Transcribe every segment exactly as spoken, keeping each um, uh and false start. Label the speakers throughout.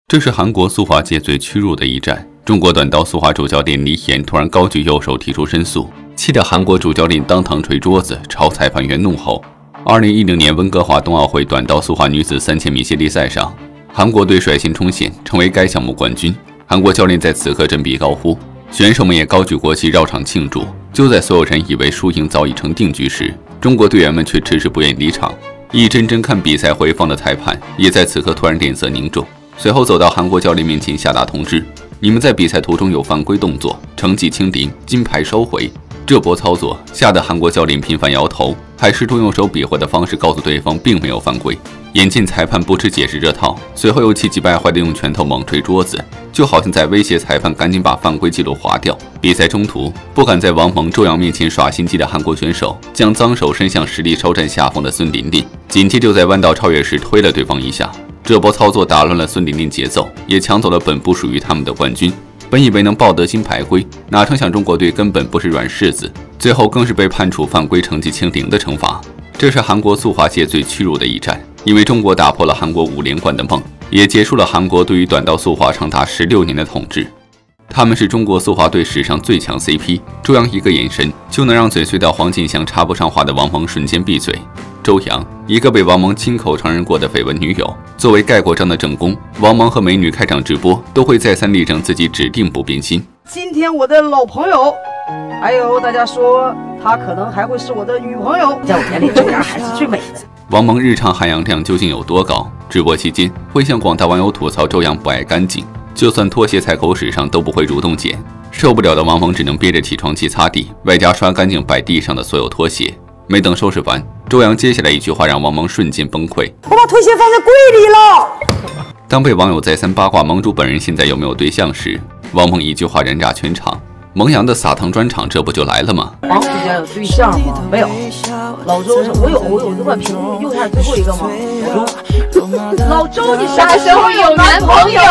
Speaker 1: 这是韩国速滑界最屈辱的一战。中国短道速滑主教练李岩突然高举右手提出申诉，气得韩国主教练当堂捶桌子，朝裁判员怒吼。二零一零年温哥华冬奥会短道速滑女子三千米接力赛上，韩国队率先冲线，成为该项目冠军。韩国教练在此刻振臂高呼，选手们也高举国旗绕场庆祝。就在所有人以为输赢早已成定局时，中国队员们却迟迟不愿离场。一帧帧看比赛回放的裁判也在此刻突然脸色凝重，随后走到韩国教练面前下达通知：你们在比赛途中有犯规动作，成绩清零，金牌收回。这波操作吓得韩国教练频繁摇头，还试图用手比划的方式告诉对方并没有犯规。眼见裁判不吃解释这套，随后又气急败坏地用拳头猛捶桌子，就好像在威胁裁判赶紧把犯规记录划掉。比赛中途，不敢在王蒙、周洋面前耍心机的韩国选手将脏手伸向实力稍占下风的孙琳琳，紧接就在弯道超越时推了对方一下。这波操作打乱了孙琳琳节奏，也抢走了本不属于他们的冠军。本以为能抱得金牌徽，哪成想中国队根本不是软柿子，最后更是被判处犯规成绩清零的惩罚。这是韩国速滑界最屈辱的一战，因为中国打破了韩国五连冠的梦，也结束了韩国对于短道速滑长达十六年的统治。他们是中国速滑队史上最强 C P， 周洋一个眼神就能让嘴碎到黄健翔插不上话的王蒙瞬间闭嘴。周洋，一个被王蒙亲口承认过的绯闻女友，作为盖过章的正宫，王蒙和美女开场直播都会再三力证自己指定不变心。
Speaker 2: 今天我的老朋友，还有大家说她可能还会是我的女朋友，在我眼里周洋还是最美的。
Speaker 1: 王蒙日常含氧量究竟有多高？直播期间会向广大网友吐槽周洋不爱干净，就算拖鞋踩狗屎上都不会主动捡。受不了的王蒙只能憋着起床气擦地，外加刷干净摆地上的所有拖鞋。没等收拾完，周洋接下来一句话让王蒙瞬间崩溃：
Speaker 2: 我把拖鞋放在柜里了。
Speaker 1: 当被网友再三八卦盟主本人现在有没有对象时，王蒙一句话燃炸全场。蒙阳的撒糖专场这不就来了吗？
Speaker 2: 王之间有对象吗？没有。老周是我有，我有，就把屏幕右下最后一个吗？老周，你啥时候有男朋友？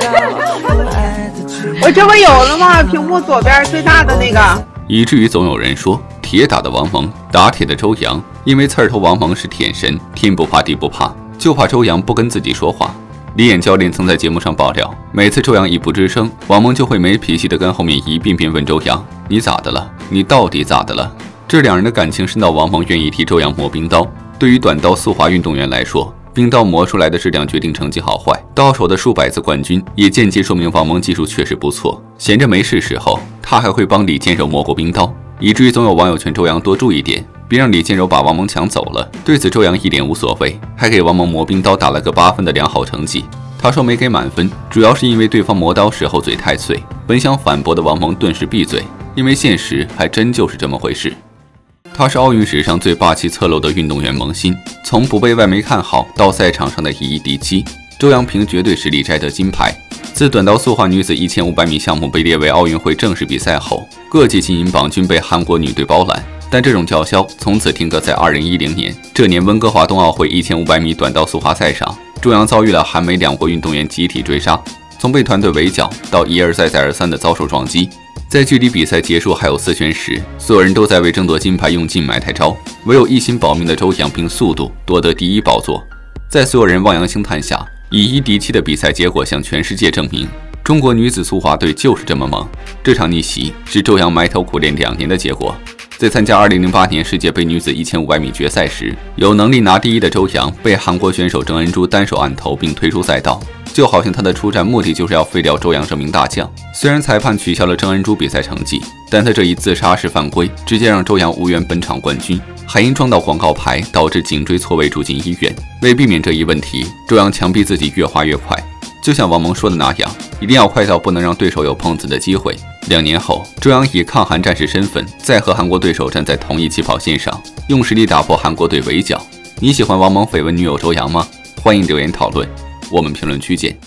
Speaker 3: 我这不有了吗？屏幕左边最大的那个。
Speaker 1: 以至于总有人说，铁打的王蒙，打铁的周洋，因为刺儿头王蒙是舔神，天不怕地不怕，就怕周洋不跟自己说话。李岩教练曾在节目上爆料，每次周洋一不吱声，王蒙就会没脾气的跟后面一遍遍问周洋：“你咋的了？你到底咋的了？”这两人的感情深到王蒙愿意替周洋磨冰刀。对于短道速滑运动员来说，冰刀磨出来的质量决定成绩好坏，到手的数百次冠军也间接说明王蒙技术确实不错。闲着没事时候，他还会帮李建柔磨过冰刀，以至于总有网友劝周洋多注意点，别让李建柔把王蒙抢走了。对此周洋一脸无所谓，还给王蒙磨冰刀打了个八分的良好成绩。他说没给满分，主要是因为对方磨刀时候嘴太碎。本想反驳的王蒙顿时闭嘴，因为现实还真就是这么回事。他是奥运史上最霸气侧漏的运动员蒙辛，从不被外媒看好到赛场上的以一敌七，周洋凭绝对实力摘得金牌。自短道速滑女子一千五百米项目被列为奥运会正式比赛后，各级金银榜均被韩国女队包揽。但这种叫嚣从此停格在二零一零年。这年温哥华冬奥会一千五百米短道速滑赛上，周洋遭遇了韩美两国运动员集体追杀，从被团队围剿到一而再再而三的遭受撞击。在距离比赛结束还有四圈时，所有人都在为争夺金牌用尽埋汰招，唯有一心保命的周洋凭速度夺得第一宝座。在所有人望洋兴叹下，以一敌七的比赛结果向全世界证明，中国女子速滑队就是这么猛。这场逆袭是周洋埋头苦练两年的结果。在参加二零零八年世界杯女子一千五百米决赛时，有能力拿第一的周洋被韩国选手郑恩珠单手按头并推出赛道，就好像他的出战目的就是要废掉周洋这名大将。虽然裁判取消了郑恩珠比赛成绩，但他这一自杀式犯规直接让周洋无缘本场冠军，还因撞到广告牌导致颈椎错位住进医院。为避免这一问题，周洋强逼自己越滑越快，就像王蒙说的那样，一定要快到不能让对手有碰瓷的机会。两年后，周洋以抗韩战士身份再和韩国对手站在同一起跑线上，用实力打破韩国队围剿。你喜欢王蒙绯闻女友周洋吗？欢迎留言讨论，我们评论区见。